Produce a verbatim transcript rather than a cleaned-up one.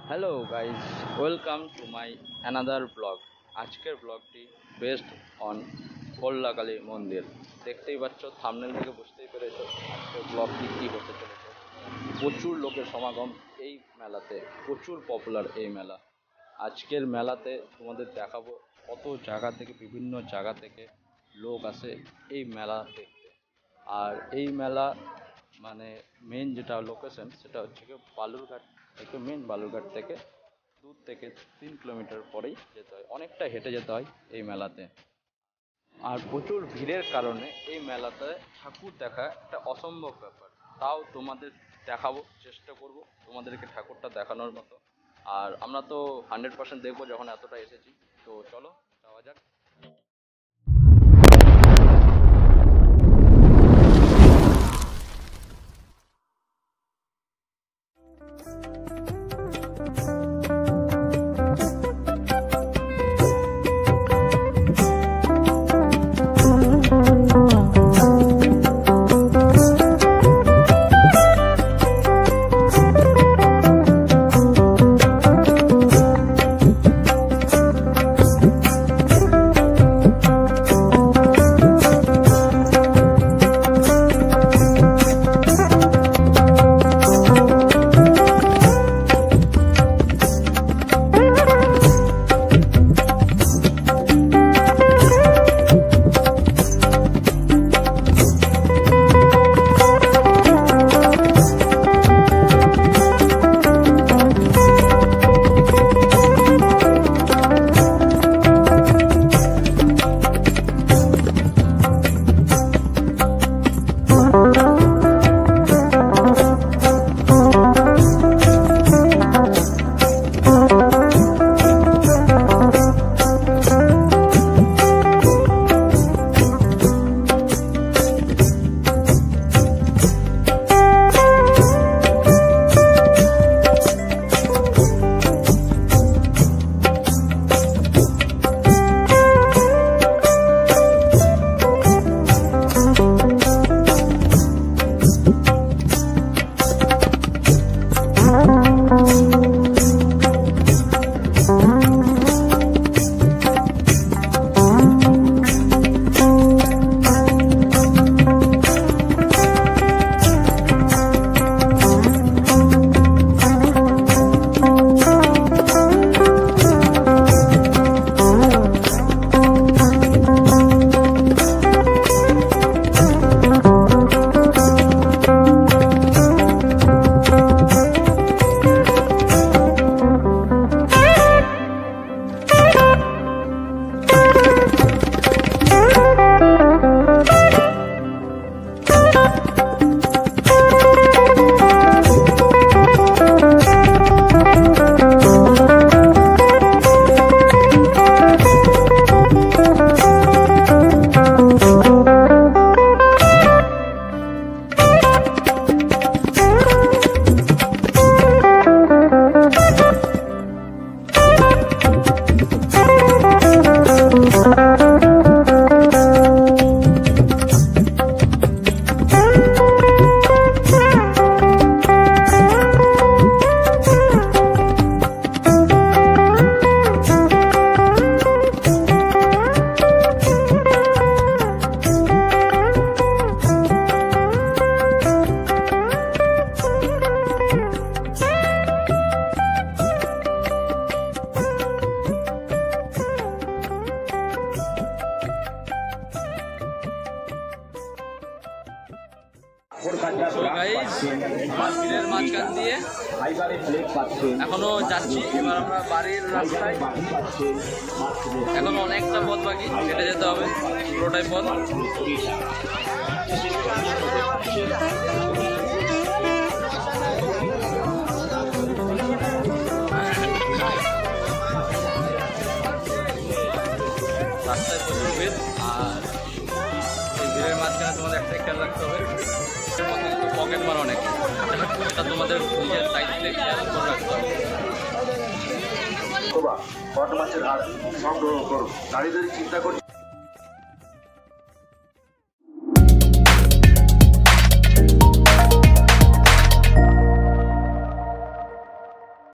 Hello guys, welcome to my another blog. আজকের ব্লগটি based on বল্লা কালী মন্দির। দেখতেই পাচ্ছ, থাম্বনেল থেকে বুঝতেই পেরেছো আজকের ব্লগটি কী হতে চলেছে। প্রচুর লোকের সমাগম এই মেলাতে, প্রচুর পপুলার এই মেলা। আজকের মেলাতে তোমাদের দেখাবো কত জায়গা থেকে, বিভিন্ন জায়গা থেকে লোক আসে এই মেলা দেখতে। আর এই মেলা মানে মেন যেটা লোকেশন সেটা হচ্ছে কি বালুরঘাট থেকে, মেন বালুরঘাট থেকে দূর থেকে তিন কিলোমিটার পরেই যেতে হয়, অনেকটা হেঁটে যেতে হয় এই মেলাতে। আর প্রচুর ভিড়ের কারণে এই মেলাতে ঠাকুর দেখা একটা অসম্ভব ব্যাপার। তাও তোমাদের দেখাবো, চেষ্টা করব তোমাদেরকে ঠাকুরটা দেখানোর মতো। আর আমরা তো হান্ড্রেড পার্সেন্ট দেখবো যখন এতটা এসেছি। তো চলো যাওয়া যাক। মার্কেটের মাঝখান দিয়ে এখনো যাচ্ছি। এবার আমরা বাড়ির রাস্তায়, এখনো অনেকটা পথ বাকি, হেঁটে যেতে হবে পুরোটাই পথ। রাস্তায় প্রচুর ভিড়, আর এই ভিড়ের মাঝখানে তোমাদের একটাই খেয়াল রাখতে হবে, পকেট মার অনেক, এটা তোমাদের নিজের দায়িত্বে খেয়াল করে রাখতে হবে। মাছের হাড় সংগ্রহ করুন, দাঁড়িয়ে দাঁড়িয়ে চিন্তা করছি।